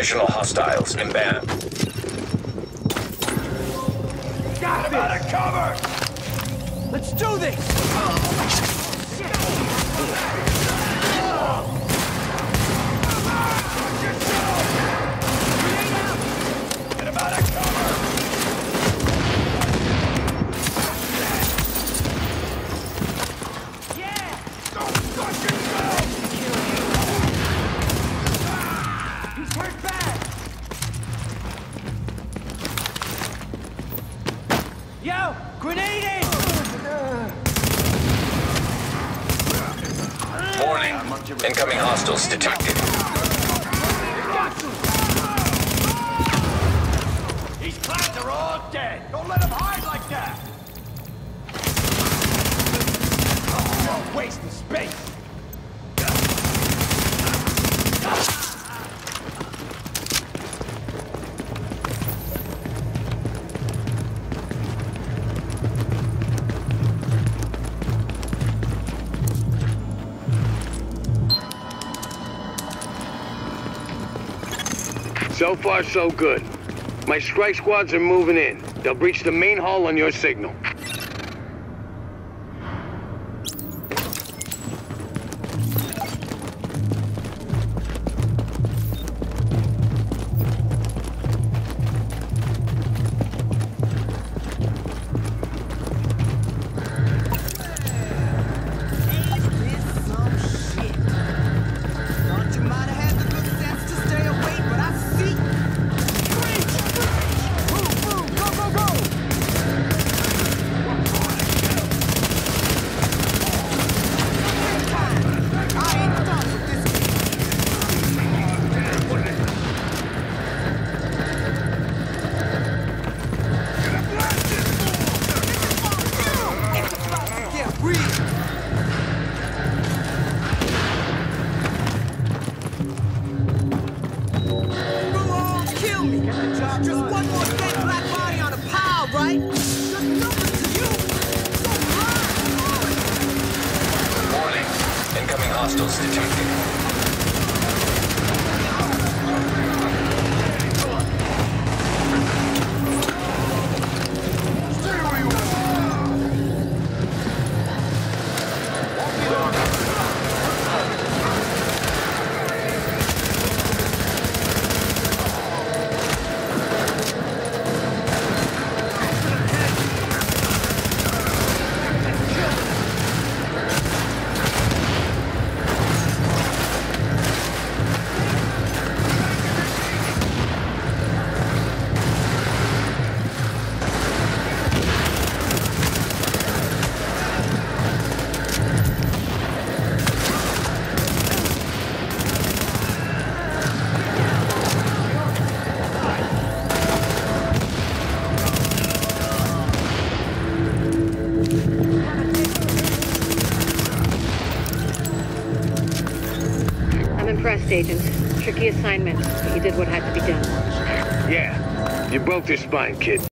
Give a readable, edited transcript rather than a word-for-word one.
Additional hostiles inbound. Got him out of cover! Let's do this! Get him out of cover! Yeah! Don't touch yourself! He's hurt bad! Yo! Grenade in! Warning. Incoming hostiles detected. These clowns are all dead! Don't let them hide like that! Don't waste the space! So far, so good. My strike squads are moving in. They'll breach the main hall on your signal. Just one more dead black body on a pile, right? Just nothing to you. Warning. Incoming hostiles detected. I'm impressed, Agent. Tricky assignment, but you did what had to be done. Yeah, you broke their spine, kid.